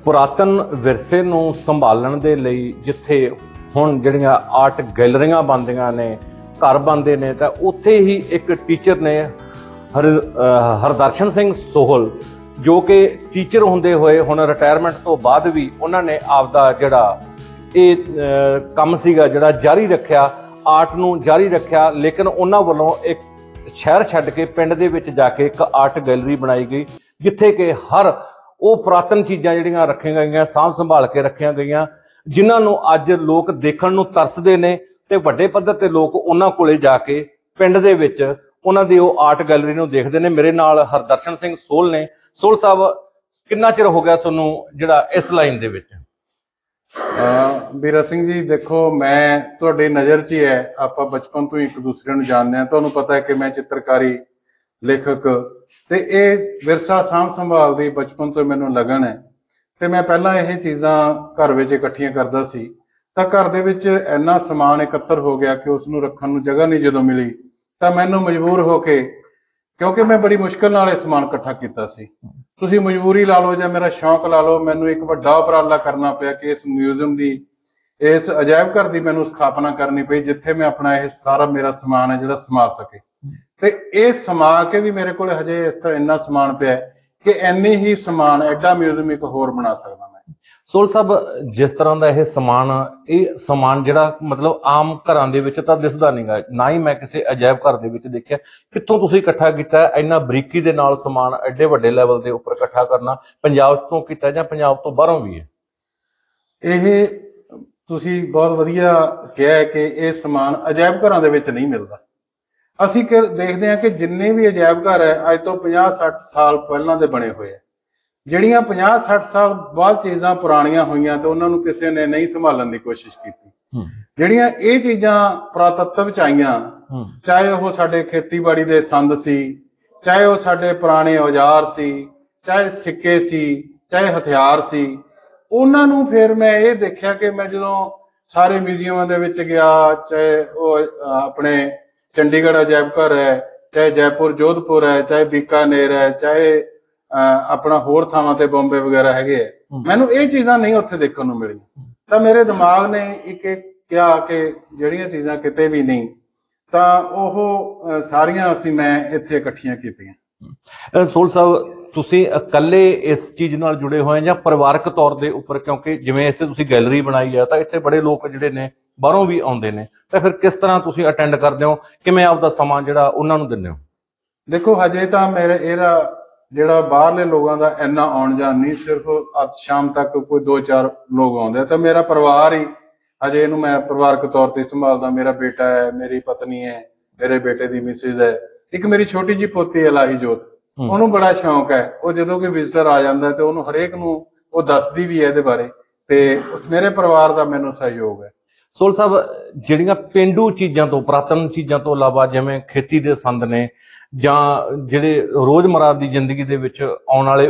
ਪੁਰਾਤਨ ਵਿਰਸੇ ਨੂੰ ਸੰਭਾਲਣ ਦੇ ਲਈ ਜਿੱਥੇ ਹੁਣ ਜਿਹੜੀਆਂ ਆਰਟ ਗੈਲਰੀਆਂ ਬਣਦੀਆਂ ਨੇ, ਘਰ ਬਣਦੇ ਨੇ, ਤਾਂ ਉੱਥੇ ਹੀ ਇੱਕ ਟੀਚਰ ਨੇ ਹਰਦਰਸ਼ਨ ਸਿੰਘ ਸੋਹਲ, ਜੋ ਕਿ ਟੀਚਰ ਹੁੰਦੇ ਹੋਏ ਹੁਣ ਰਿਟਾਇਰਮੈਂਟ ਤੋਂ ਬਾਅਦ ਵੀ ਉਹਨਾਂ ਨੇ ਆਪਦਾ ਜਿਹੜਾ ਇਹ ਕੰਮ ਸੀਗਾ ਜਿਹੜਾ ਜਾਰੀ ਰੱਖਿਆ, ਆਰਟ ਨੂੰ ਜਾਰੀ ਰੱਖਿਆ। ਲੇਕਿਨ ਉਹਨਾਂ ਵੱਲੋਂ ਇੱਕ ਸ਼ਹਿਰ ਛੱਡ ਕੇ ਪਿੰਡ ਦੇ ਵਿੱਚ ਜਾ ਕੇ ਇੱਕ ਆਰਟ ਗੈਲਰੀ ਬਣਾਈ ਗਈ, ਜਿੱਥੇ ਕਿ ਹਰ ਉਹ ਪੁਰਾਤਨ ਚੀਜ਼ਾਂ ਜਿਹੜੀਆਂ ਰੱਖੀਆਂ ਗਈਆਂ, ਸਾਂਭ ਸੰਭਾਲ ਕੇ ਰੱਖੀਆਂ ਗਈਆਂ, ਜਿਨ੍ਹਾਂ ਨੂੰ ਅੱਜ ਲੋਕ ਦੇਖਣ ਨੂੰ ਤਰਸਦੇ ਨੇ ਤੇ ਵੱਡੇ ਪੱਧਰ ਤੇ ਲੋਕ ਉਹਨਾਂ ਕੋਲੇ ਜਾ ਕੇ ਪਿੰਡ ਦੇ ਵਿੱਚ ਉਹਨਾਂ ਦੀ ਉਹ ਆਰਟ ਗੈਲਰੀ ਨੂੰ ਦੇਖਦੇ ਨੇ। ਮੇਰੇ ਨਾਲ ਹਰਦਰਸ਼ਨ ਸਿੰਘ ਸੋਹਲ ਨੇ। ਸੋਹਲ ਸਾਹਿਬ, ਕਿੰਨਾ ਚਿਰ ਹੋ ਗਿਆ ਤੁਹਾਨੂੰ ਜਿਹੜਾ ਇਸ ਲਾਈਨ ਦੇ ਵਿੱਚ? ਵੀਰਾ ਸਿੰਘ ਜੀ, ਦੇਖੋ ਮੈਂ ਤੁਹਾਡੀ ਨਜ਼ਰ 'ਚ ਹੀ ਹੈ, ਆਪਾਂ ਬਚਪਨ ਤੋਂ ਇੱਕ ਦੂਸਰੇ ਨੂੰ ਜਾਣਦੇ ਹਾਂ। ਤੁਹਾਨੂੰ ਪਤਾ ਹੈ ਕਿ ਮੈਂ ਚਿੱਤਰਕਾਰੀ, ਲੇਖਕ ਤੇ ਇਹ ਵਿਰਸਾ ਸਾਂਭ ਸੰਭਾਲ ਦੀ ਬਚਪਨ ਤੋਂ ਮੈਨੂੰ ਲਗਨ ਹੈ। ਤੇ ਮੈਂ ਪਹਿਲਾਂ ਇਹ ਚੀਜ਼ਾਂ ਘਰ ਵਿੱਚ ਇਕੱਠੀਆਂ ਕਰਦਾ ਸੀ, ਤਾਂ ਘਰ ਦੇ ਵਿੱਚ ਇੰਨਾ ਸਮਾਨ ਇਕੱਤਰ ਹੋ ਗਿਆ ਕਿ ਉਸ ਨੂੰ ਰੱਖਣ ਨੂੰ ਜਗ੍ਹਾ ਨਹੀਂ ਜਦੋਂ ਮਿਲੀ, ਤਾਂ ਮੈਨੂੰ ਮਜਬੂਰ ਹੋ ਕੇ, ਕਿਉਂਕਿ ਮੈਂ ਬੜੀ ਮੁਸ਼ਕਿਲ ਨਾਲ ਇਹ ਸਮਾਨ ਇਕੱਠਾ ਕੀਤਾ ਸੀ, ਤੁਸੀਂ ਮਜਬੂਰੀ ਲਾ ਲਓ ਜਾਂ ਮੇਰਾ ਸ਼ੌਂਕ ਲਾ ਲਓ, ਮੈਨੂੰ ਇੱਕ ਵੱਡਾ ਉਪਰਾਲਾ ਕਰਨਾ ਪਿਆ ਕਿ ਇਸ ਮਿਊਜ਼ੀਅਮ ਦੀ, ਇਸ ਅਜਾਇਬ ਘਰ ਦੀ ਮੈਨੂੰ ਸਥਾਪਨਾ ਕਰਨੀ ਪਈ, ਜਿੱਥੇ ਮੈਂ ਆਪਣਾ ਇਹ ਸਾਰਾ ਮੇਰਾ ਸਮਾਨ ਹੈ ਜਿਹੜਾ ਸਮਾ ਸਕੇ। ਤੇ ਇਹ ਸਮਾ ਕੇ ਵੀ ਮੇਰੇ ਕੋਲ ਹਜੇ ਇਸ ਤਰ੍ਹਾਂ ਇੰਨਾ ਸਮਾਨ ਪਿਆ ਕਿ ਇੰਨੇ ਹੀ ਸਮਾਨ ਐਡਾ ਮਿਊਜ਼ੀਅਮ ਇੱਕ ਹੋਰ ਬਣਾ ਸਕਦਾ ਮੈਂ। ਸੋਹਲ ਸਾਹਿਬ, ਜਿਸ ਤਰ੍ਹਾਂ ਦਾ ਇਹ ਸਮਾਨ ਜਿਹੜਾ ਮਤਲਬ ਆਮ ਘਰਾਂ ਦੇ ਵਿੱਚ ਤਾਂ ਦਿਸਦਾ ਨਹੀਂਗਾ, ਨਾ ਹੀ ਮੈਂ ਕਿਸੇ ਅਜਾਇਬ ਘਰ ਦੇ ਵਿੱਚ ਦੇਖਿਆ। ਕਿੱਥੋਂ ਤੁਸੀਂ ਇਕੱਠਾ ਕੀਤਾ ਇੰਨਾ ਬਰੀਕੀ ਦੇ ਨਾਲ ਸਮਾਨ, ਐਡੇ ਵੱਡੇ ਲੈਵਲ ਦੇ ਉੱਪਰ ਇਕੱਠਾ ਕਰਨਾ? ਪੰਜਾਬ ਤੋਂ ਕੀਤਾ ਜਾਂ ਪੰਜਾਬ ਤੋਂ ਬਾਹਰੋਂ ਵੀ ਹੈ? ਇਹ ਤੁਸੀਂ ਬਹੁਤ ਵਧੀਆ ਕਿਹਾ ਕਿ ਇਹ ਸਮਾਨ ਅਜਾਇਬ ਘਰਾਂ ਦੇ ਵਿੱਚ ਨਹੀਂ ਮਿਲਦਾ। ਅਸੀਂ ਦੇਖਦੇ ਹਾਂ ਕਿ ਜਿੰਨੇ ਵੀ ਅਜਾਇਬ ਘਰ ਹੈ ਅੱਜ ਤੋਂ 50-60 ਸਾਲ ਪਹਿਲਾਂ ਦੇ ਬਣੇ ਹੋਏ ਆ। ਜਿਹੜੀਆਂ 50-60 ਸਾਲ ਬਾਅਦ ਚੀਜ਼ਾਂ ਪੁਰਾਣੀਆਂ ਹੋਈਆਂ ਤੇ ਉਹਨਾਂ ਨੂੰ ਕਿਸੇ ਨੇ ਨਹੀਂ ਸੰਭਾਲਣ ਦੀ ਕੋਸ਼ਿਸ਼ ਕੀਤੀ। ਜਿਹੜੀਆਂ ਇਹ ਚੀਜ਼ਾਂ ਪੁਰਾਤੱਤਵ ਚ ਆਈਆਂ, ਚਾਹੇ ਉਹ ਸਾਡੇ ਖੇਤੀਬਾੜੀ ਦੇ ਸੰਦ ਸੀ, ਚਾਹੇ ਉਹ ਸਾਡੇ ਪੁਰਾਣੇ ਔਜ਼ਾਰ ਸੀ, ਚਾਹੇ ਸਿੱਕੇ ਸੀ, ਚਾਹੇ ਹਥਿਆਰ ਸੀ, ਉਹਨਾਂ ਨੂੰ ਫਿਰ ਮੈਂ ਇਹ ਦੇਖਿਆ ਕਿ ਮੈਂ ਜਦੋਂ ਸਾਰੇ ਮਿਊਜ਼ੀਅਮਾਂ ਦੇ ਵਿੱਚ ਗਿਆ, ਚਾਹੇ ਉਹ ਆਪਣੇ ਚੰਡੀਗੜ੍ਹ ਅਜਾਇਬ ਘਰ ਹੈ, ਚਾਹੇ ਜੈਪੁਰ ਜੋਧਪੁਰ ਹੈ, ਚਾਹੇ ਬੀਕਾਨੇਰ ਹੈ, ਚਾਹੇ ਆਪਣਾ ਹੋਰ ਥਾਵਾਂ ਤੇ ਬੰਬੇ ਵਗੈਰਾ ਹੈਗੇ ਆ, ਮੈਨੂੰ ਇਹ ਚੀਜ਼ਾਂ ਨਹੀਂ ਉੱਥੇ ਦੇਖਣ ਨੂੰ ਮਿਲੀਆਂ। ਤਾਂ ਮੇਰੇ ਦਿਮਾਗ ਨੇ ਇੱਕ ਕਿਹਾ ਕਿ ਜਿਹੜੀਆਂ ਚੀਜ਼ਾਂ ਕਿਤੇ ਵੀ ਨਹੀਂ, ਤਾਂ ਉਹ ਸਾਰੀਆਂ ਮੈਂ ਇੱਥੇ ਇਕੱਠੀਆਂ ਕੀਤੀਆਂ। ਸੋਹਲ ਸਾਹਿਬ, ਤੁਸੀਂ ਇਕੱਲੇ ਇਸ ਚੀਜ਼ ਨਾਲ ਜੁੜੇ ਹੋਏ ਜਾਂ ਪਰਿਵਾਰਕ ਤੌਰ ਦੇ ਉੱਪਰ? ਕਿਉਂਕਿ ਜਿਵੇਂ ਇੱਥੇ ਤੁਸੀਂ ਗੈਲਰੀ ਬਣਾਈ ਹੈ ਤਾਂ ਇੱਥੇ ਬੜੇ ਲੋਕ ਜਿਹੜੇ ਨੇ ਬਾਹਰੋਂ ਵੀ ਆਉਂਦੇ ਨੇ, ਤਾਂ ਫਿਰ ਕਿਸ ਤਰ੍ਹਾਂ ਤੁਸੀਂ ਅਟੈਂਡ ਕਰਦੇ ਹੋ? ਕਿਵੇਂ ਆਪਦਾ ਸਮਾਂ ਜਿਹੜਾ ਉਹਨਾਂ ਨੂੰ ਦਿੰਦੇ ਹੋ? ਦੇਖੋ, ਹਜੇ ਤਾਂ ਇਹਦਾ ਜਿਹੜਾ ਬਾਹਰਲੇ ਲੋਕਾਂ ਦਾ ਇੰਨਾ ਆਉਣ ਜਾਣ ਨਹੀਂ, ਸਿਰਫ ਅੱਜ ਸ਼ਾਮ ਤੱਕ ਕੋਈ 2-4 ਲੋਕ ਆਉਂਦੇ ਆ, ਤਾਂ ਮੇਰਾ ਪਰਿਵਾਰ ਹੀ ਹਜੇ ਇਹਨੂੰ ਮੈਂ ਪਰਿਵਾਰਕ ਤੌਰ ਤੇ ਸੰਭਾਲਦਾ। ਮੇਰਾ ਬੇਟਾ ਹੈ, ਮੇਰੀ ਪਤਨੀ ਹੈ, ਮੇਰੇ ਬੇਟੇ ਦੀ ਮਿਸਿਸ ਹੈ, ਇੱਕ ਮੇਰੀ ਛੋਟੀ ਜਿਹੀ ਪੋਤੀ ਹੈ ਲਾਹੀ ਜੋਤ, ਉਹਨੂੰ ਬੜਾ ਸ਼ੌਂਕ ਹੈ। ਉਹ ਜਦੋਂ ਕੋਈ ਵਿਜ਼ਟਰ ਆ ਜਾਂਦਾ ਤੇ ਉਹਨੂੰ ਹਰੇਕ ਨੂੰ ਉਹ ਦੱਸਦੀ ਵੀ ਹੈ ਇਹਦੇ ਬਾਰੇ, ਤੇ ਮੇਰੇ ਪਰਿਵਾਰ ਦਾ ਮੈਨੂੰ ਸਹਿਯੋਗ ਹੈ। ਸੋਹਲ ਸਾਹਿਬ, ਜਿਹੜੀਆਂ ਪੇਂਡੂ ਚੀਜ਼ਾਂ ਤੋਂ, ਪੁਰਾਤਨ ਚੀਜ਼ਾਂ ਤੋਂ ਇਲਾਵਾ ਜਿਵੇਂ ਖੇਤੀ ਦੇ ਸੰਦ ਨੇ ਜਾਂ ਜਿਹੜੇ ਰੋਜ਼ਮਰਾ ਦੀ ਜ਼ਿੰਦਗੀ ਦੇ ਵਿੱਚ ਆਉਣ ਵਾਲੇ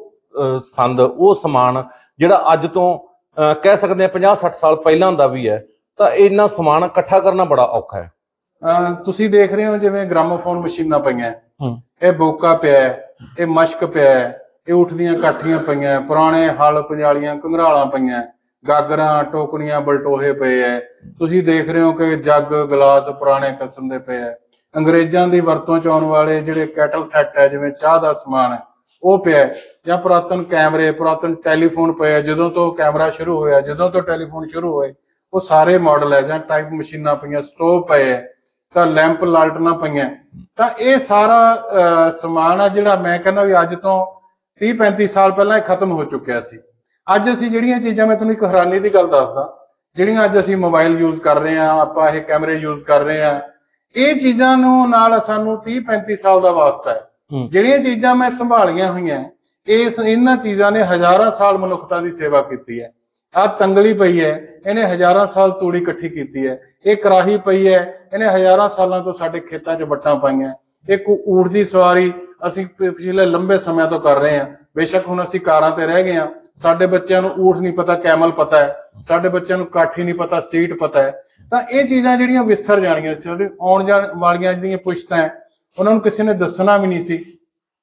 ਉਹ ਸੰਦ, ਉਹ ਸਮਾਨ ਜਿਹੜਾ ਅੱਜ ਤੋਂ ਕਹਿ ਸਕਦੇ ਹਾਂ 50-60 ਸਾਲ ਪਹਿਲਾਂ ਦਾ ਵੀ ਹੈ, ਤਾਂ ਇੰਨਾ ਸਮਾਨ ਇਕੱਠਾ ਕਰਨਾ ਬੜਾ ਔਖਾ ਹੈ। ਤੁਸੀਂ ਦੇਖ ਰਹੇ ਹੋ ਜਿਵੇਂ ਗ੍ਰਾਮੋਫੋਨ ਮਸ਼ੀਨਾਂ ਪਈਆਂ, ਇਹ ਬੋਕਾ ਪਿਆ ਹੈ, ਇਹ ਮਸ਼ਕ ਪਿਆ ਹੈ, ਇਹ ਊਠ ਦੀਆਂ ਕਾਠੀਆਂ ਪਈਆਂ, ਪੁਰਾਣੇ ਹਲ ਪੰਜਾਲੀਆਂ ਘੰਗਰਾਲਾਂ ਪਈਆਂ, ਗਾਗਰਾਂ, ਟੋਕਣੀਆਂ, ਬਲਟੋਹੇ ਪਏ ਹੈ। ਤੁਸੀਂ ਦੇਖ ਰਹੇ ਹੋ ਕਿ ਜੱਗ, ਗਲਾਸ ਪੁਰਾਣੇ ਕਿਸਮ ਦੇ ਪਏ ਹੈ। ਅੰਗਰੇਜ਼ਾਂ ਦੀ ਵਰਤੋਂ ਚ ਆਉਣ ਵਾਲੇ ਜਿਹੜੇ ਕੈਟਲ ਸੈੱਟ ਹੈ, ਜਿਵੇਂ ਚਾਹ ਦਾ ਸਮਾਨ ਹੈ, ਉਹ ਪਿਆ, ਜਾਂ ਪੁਰਾਤਨ ਕੈਮਰੇ, ਪੁਰਾਤਨ ਟੈਲੀਫੋਨ ਪਏ, ਜਦੋਂ ਤੋਂ ਕੈਮਰਾ ਸ਼ੁਰੂ ਹੋਇਆ, ਜਦੋਂ ਤੋਂ ਟੈਲੀਫੋਨ ਸ਼ੁਰੂ ਹੋਏ, ਉਹ ਸਾਰੇ ਮਾਡਲ ਹੈ, ਜਾਂ ਟਾਈਪ ਮਸ਼ੀਨਾਂ ਪਈਆਂ, ਸਟੋਵ ਪਏ ਹੈ, ਤਾਂ ਲੈਂਪ, ਲਾਲਟਨਾਂ ਪਈਆਂ। ਤਾਂ ਇਹ ਸਾਰਾ ਸਮਾਨ ਆ ਜਿਹੜਾ ਮੈਂ ਕਹਿੰਦਾ ਵੀ ਅੱਜ ਤੋਂ 30-35 ਸਾਲ ਪਹਿਲਾਂ ਇਹ ਖਤਮ ਹੋ ਚੁੱਕਿਆ ਸੀ। ਅੱਜ ਅਸੀਂ ਜਿਹੜੀਆਂ ਚੀਜ਼ਾਂ, ਮੈਂ ਤੁਹਾਨੂੰ ਇੱਕ ਹੈਰਾਨੀ ਦੀ ਗੱਲ ਦੱਸਦਾ, ਜਿਹੜੀਆਂ ਅੱਜ ਅਸੀਂ ਮੋਬਾਈਲ ਯੂਜ਼ ਕਰ ਰਹੇ ਹਾਂ, ਆਪਾਂ ਇਹ ਕੈਮਰੇ ਯੂਜ਼ ਕਰ ਰਹੇ ਹਾਂ, ਇਹ ਚੀਜ਼ਾਂ ਨੂੰ ਨਾਲ ਸਾਨੂੰ 30-35 ਸਾਲ ਦਾ ਵਾਸਤਾ ਹੈ। ਜਿਹੜੀਆਂ ਚੀਜ਼ਾਂ ਮੈਂ ਸੰਭਾਲੀਆਂ ਹੋਈਆਂ, ਇਹਨਾਂ ਚੀਜ਼ਾਂ ਨੇ ਹਜ਼ਾਰਾਂ ਸਾਲ ਮਨੁੱਖਤਾ ਦੀ ਸੇਵਾ ਕੀਤੀ ਹੈ। ਆਹ ਤੰਗਲੀ ਪਈ ਹੈ, ਇਹਨੇ ਹਜ਼ਾਰਾਂ ਸਾਲ ਤੂੜੀ ਇਕੱਠੀ ਕੀਤੀ ਹੈ। ਇਹ ਕਰਾਹੀ ਪਈ ਹੈ, ਇਹਨੇ ਹਜ਼ਾਰਾਂ ਸਾਲਾਂ ਤੋਂ ਸਾਡੇ ਖੇਤਾਂ 'ਚ ਵੱਟਾਂ ਪਾਈਆਂ। ਇੱਕ ਊਠ ਦੀ ਸਵਾਰੀ ਅਸੀਂ ਪਿਛਲੇ ਲੰਬੇ ਸਮਿਆਂ ਤੋਂ ਕਰ ਰਹੇ ਹਾਂ। ਬੇਸ਼ੱਕ ਹੁਣ ਅਸੀਂ ਕਾਰਾਂ ਤੇ ਰਹਿ ਗਏ ਹਾਂ, ਸਾਡੇ ਬੱਚਿਆਂ ਨੂੰ ਊਠ ਨਹੀਂ ਪਤਾ, ਕੈਮਲ ਪਤਾ ਹੈ, ਸਾਡੇ ਬੱਚਿਆਂ ਨੂੰ ਕਾਠੀ ਨਹੀਂ ਪਤਾ, ਸੀਟ ਪਤਾ ਹੈ। ਤਾਂ ਇਹ ਚੀਜ਼ਾਂ ਜਿਹੜੀਆਂ ਵਿਸਰ ਜਾਣੀਆਂ ਸੀ, ਆਉਣ ਜਾਣ ਵਾਲੀਆਂ ਜਿਹੜੀਆਂ ਪੁਸ਼ਤਾਂ, ਉਹਨਾਂ ਨੂੰ ਕਿਸੇ ਨੇ ਦੱਸਣਾ ਵੀ ਨਹੀਂ ਸੀ।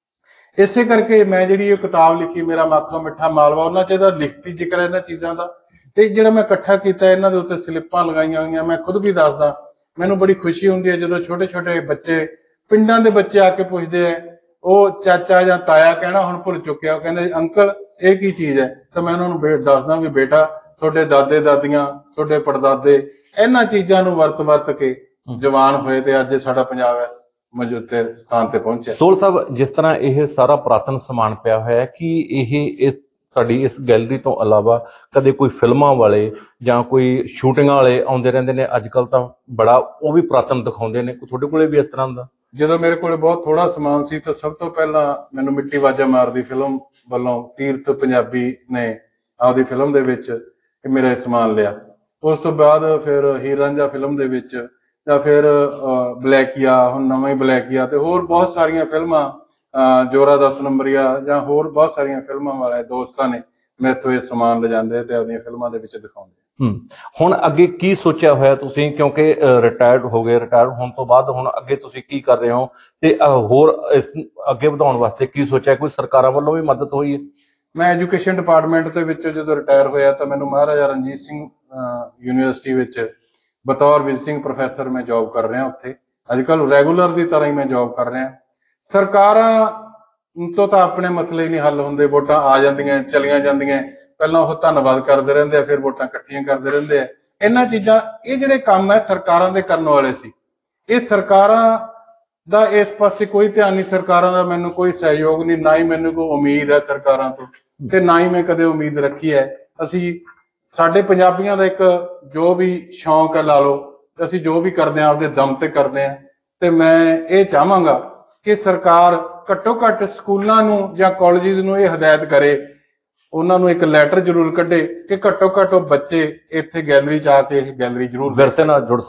ਇਸੇ ਕਰਕੇ ਮੈਂ ਜਿਹੜੀ ਇਹ ਕਿਤਾਬ ਲਿਖੀ ਮੇਰਾ ਮੱਖੋ ਮਿੱਠਾ ਮਾਲਵਾ, ਉਹਨਾਂ 'ਚ ਇਹਦਾ ਲਿਖਤੀ ਜ਼ਿਕਰ ਹੈ ਇਹਨਾਂ ਚੀਜ਼ਾਂ ਦਾ, ਤੇ ਜਿਹੜਾ ਮੈਂ ਇਕੱਠਾ ਕੀਤਾ ਇਹਨਾਂ ਦੇ ਉੱਤੇ ਸਲਿੱਪਾਂ ਲਗਾਈਆਂ ਹੋਈਆਂ। ਮੈਂ ਖੁਦ ਵੀ ਦੱਸਦਾ, ਮੈਨੂੰ ਬੜੀ ਖੁਸ਼ੀ ਹੁੰਦੀ ਹੈ ਜਦੋਂ ਛੋਟੇ ਛੋਟੇ ਬੱਚੇ, ਪਿੰਡਾਂ ਦੇ ਬੱਚੇ ਆ ਕੇ ਪੁੱਛਦੇ ਆ, ਉਹ ਚਾਚਾ ਜਾਂ ਤਾਇਆ ਕਹਿਣਾ ਹੁਣ ਭੁੱਲ ਚੁੱਕਿਆ, ਉਹ ਕਹਿੰਦੇ ਅੰਕਲ ਇਹ ਕੀ ਚੀਜ਼ ਹੈ, ਤਾਂ ਮੈਂ ਉਹਨਾਂ ਨੂੰ ਦੱਸਦਾ ਵੀ ਬੇਟਾ ਤੁਹਾਡੇ ਦਾਦੇ ਦਾਦੀਆਂ, ਤੁਹਾਡੇ ਪੜਦਾਦੇ ਇਹਨਾਂ ਚੀਜ਼ਾਂ ਨੂੰ ਵਰਤ ਕੇ ਜਵਾਨ ਹੋਏ ਤੇ ਅੱਜ ਸਾਡਾ ਪੰਜਾਬ ਇਸ ਮੌਜੂਦਾ ਸਥਾਨ ਤੇ ਪਹੁੰਚਿਆ। ਸੋਹਲ ਸਾਹਿਬ, ਜਿਸ ਤਰ੍ਹਾਂ ਇਹ ਸਾਰਾ ਪੁਰਾਤਨ ਸਮਾਨ ਪਿਆ ਹੋਇਆ ਹੈ, ਕਿ ਇਹ ਤੁਹਾਡੀ ਇਸ ਗੈਲਰੀ ਤੋਂ ਇਲਾਵਾ ਕਦੇ ਕੋਈ ਫਿਲਮਾਂ ਵਾਲੇ ਜਾਂ ਕੋਈ ਸ਼ੂਟਿੰਗਾਂ ਵਾਲੇ ਆਉਂਦੇ ਰਹਿੰਦੇ ਨੇ? ਅੱਜ ਕੱਲ ਤਾਂ ਬੜਾ ਉਹ ਵੀ ਪੁਰਾਤਨ ਦਿਖਾਉਂਦੇ ਨੇ, ਤੁਹਾਡੇ ਕੋਲੇ ਵੀ ਇਸ ਤਰ੍ਹਾਂ ਦਾ? ਜਦੋਂ ਮੇਰੇ ਕੋਲ ਬਹੁਤ ਥੋੜਾ ਸਮਾਨ ਸੀ ਤਾਂ ਸਭ ਤੋਂ ਪਹਿਲਾਂ ਮੈਨੂੰ ਮਿੱਟੀ ਵਾਜਾ ਮਾਰਦੀ ਫਿਲਮ ਵੱਲੋਂ ਤੀਰਥ ਪੰਜਾਬੀ ਨੇ ਆਪਦੀ ਫਿਲਮ ਦੇ ਵਿੱਚ ਮੇਰਾ ਸਮਾਨ ਲਿਆ। ਉਸ ਤੋਂ ਬਾਅਦ ਫਿਰ ਹੀਰ ਰਾਂਝਾ ਫਿਲਮ ਦੇ ਵਿੱਚ, ਜਾਂ ਫਿਰ ਬਲੈਕੀਆ, ਹੁਣ ਨਵਾਂ ਹੀ ਬਲੈਕੀਆ, ਤੇ ਹੋਰ ਬਹੁਤ ਸਾਰੀਆਂ ਫਿਲਮਾਂ, ਜੋਰਾ 10 ਨੰਬਰੀਆ, ਜਾਂ ਹੋਰ ਬਹੁਤ ਸਾਰੀਆਂ ਫਿਲਮਾਂ ਵਾਲੇ ਦੋਸਤਾਂ ਨੇ ਮੈਥੋਂ ਇਹ ਸਮਾਨ ਲਿਜਾਂਦੇ ਤੇ ਆਪਣੀਆਂ ਫਿਲਮਾਂ ਦੇ ਵਿੱਚ ਦਿਖਾਉਂਦੇ। ਹੁਣ ਅੱਗੇ ਕੀ ਸੋਚਿਆ ਹੋਇਆ ਤੁਸੀਂ, ਕਿਉਂਕਿ ਰਿਟਾਇਰਡ ਹੋ ਗਏ, ਰਿਟਾਇਰ ਹੋਣ ਤੋਂ ਬਾਅਦ ਹੁਣ ਅੱਗੇ ਤੁਸੀਂ ਕੀ ਕਰ ਰਹੇ ਹੋ, ਤੇ ਹੋਰ ਇਸ ਅੱਗੇ ਵਧਾਉਣ ਵਾਸਤੇ ਕੀ ਸੋਚਿਆ? ਕੋਈ ਸਰਕਾਰਾਂ ਵੱਲੋਂ ਵੀ ਮਦਦ ਹੋਈ ਹੈ? ਮੈਂ ਐਜੂਕੇਸ਼ਨ ਡਿਪਾਰਟਮੈਂਟ ਦੇ ਵਿੱਚ ਜਦੋਂ ਰਿਟਾਇਰ ਹੋਇਆ ਤਾਂ ਮੈਨੂੰ ਮਹਾਰਾਜਾ ਰਣਜੀਤ ਸਿੰਘ ਯੂਨੀਵਰਸਿਟੀ ਵਿੱਚ ਬਤੌਰ ਵਿਜ਼ਿਟਿੰਗ ਪ੍ਰੋਫੈਸਰ ਮੈਂ ਜੌਬ ਕਰ ਰਿਹਾ ਉੱਥੇ। ਅੱਜ ਕੱਲ੍ਹ ਰੈਗੂਲਰ ਦੀ ਤਰ੍ਹਾਂ ਹੀ ਮੈਂ ਜੌਬ ਕਰ ਰਿਹਾ। ਸਰਕਾਰਾਂ ਤੋਂ ਤਾਂ ਆਪਣੇ ਮਸਲੇ ਹੀ ਨਹੀਂ ਹੱਲ ਹੁੰਦੇ, ਵੋਟਾਂ ਆ ਜਾਂਦੀਆਂ ਚਲੀਆਂ ਜਾਂਦੀਆਂ, ਪਹਿਲਾਂ ਉਹ ਧੰਨਵਾਦ ਕਰਦੇ ਰਹਿੰਦੇ ਆ, ਫਿਰ ਵੋਟਾਂ ਇਕੱਠੀਆਂ ਕਰਦੇ ਰਹਿੰਦੇ ਆ। ਇਹਨਾਂ ਚੀਜ਼ਾਂ, ਇਹ ਜਿਹੜੇ ਕੰਮ ਹੈ ਸਰਕਾਰਾਂ ਦੇ ਕਰਨ ਵਾਲੇ ਸੀ, ਇਹ ਸਰਕਾਰਾਂ ਦਾ ਇਸ ਪਾਸੇ ਕੋਈ ਧਿਆਨ ਨਹੀਂ, ਸਰਕਾਰਾਂ ਦਾ ਮੈਨੂੰ ਕੋਈ ਸਹਿਯੋਗ ਨਹੀਂ, ਨਾ ਹੀ ਮੈਨੂੰ ਕੋਈ ਉਮੀਦ ਹੈ ਸਰਕਾਰਾਂ ਤੋਂ, ਤੇ ਨਾ ਹੀ ਮੈਂ ਕਦੇ ਉਮੀਦ ਰੱਖੀ ਹੈ। ਅਸੀਂ, ਸਾਡੇ ਪੰਜਾਬੀਆਂ ਦਾ ਇੱਕ ਜੋ ਵੀ ਸ਼ੌਂਕ ਹੈ ਲਾ ਲਓ, ਅਸੀਂ ਜੋ ਵੀ ਕਰਦੇ ਹਾਂ ਆਪਦੇ ਦਮ ਤੇ ਕਰਦੇ ਹਾਂ, ਤੇ ਮੈਂ ਇਹ ਚਾਹਾਂਗਾ ਕਿ ਸਰਕਾਰ ਘੱਟੋ ਘੱਟ ਸਕੂਲਾਂ ਨੂੰ ਜਾਂ ਕਾਲਜਿਸ ਨੂੰ ਇਹ ਹਦਾਇਤ ਕਰੇ, ਉਹਨਾਂ ਨੂੰ ਇੱਕ ਲੈਟਰ ਜ਼ਰੂਰ ਕੱਢੇ ਕਿ ਘੱਟੋ ਘੱਟ ਉਹ ਬੱਚੇ ਇੱਥੇ ਗੈਲਰੀ 'ਚ ਆ ਕੇ ਇਹ ਗੈਲਰੀ ਜ਼ਰੂਰ ਵਿਰਸੇ ਨਾਲ ਜੁੜ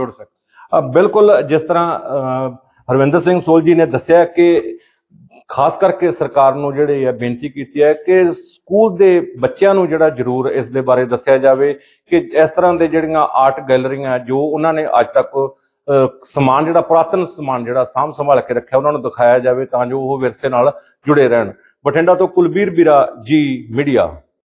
ਸਕਣ। ਬਿਲਕੁਲ, ਜਿਸ ਤਰ੍ਹਾਂ ਹਰਵਿੰਦਰ ਸਿੰਘ ਸੋਹਲ ਜੀ ਨੇ ਦੱਸਿਆ ਕਿ ਖਾਸ ਕਰਕੇ ਸਰਕਾਰ ਨੂੰ ਜਿਹੜੀ ਹੈ ਬੇਨਤੀ ਕੀਤੀ ਹੈ ਕਿ ਸਕੂਲ ਦੇ ਬੱਚਿਆਂ ਨੂੰ ਜਿਹੜਾ ਜ਼ਰੂਰ ਇਸ ਦੇ ਬਾਰੇ ਦੱਸਿਆ ਜਾਵੇ ਕਿ ਇਸ ਤਰ੍ਹਾਂ ਦੇ ਜਿਹੜੀਆਂ ਆਰਟ ਗੈਲਰੀਆਂ ਜੋ ਉਹਨਾਂ ਨੇ ਅੱਜ ਤੱਕ ਸਮਾਨ, ਜਿਹੜਾ ਪੁਰਾਤਨ ਸਮਾਨ ਜਿਹੜਾ ਸਾਂਭ ਸੰਭਾਲ ਕੇ ਰੱਖਿਆ, ਉਹਨਾਂ ਨੂੰ ਦਿਖਾਇਆ ਜਾਵੇ ਤਾਂ ਜੋ ਉਹ ਵਿਰਸੇ ਨਾਲ ਜੁੜੇ ਰਹਿਣ। ਬਠਿੰਡਾ ਤੋਂ ਕੁਲਬੀਰ ਵੀਰਾ ਜੀ ਮੀਡੀਆ।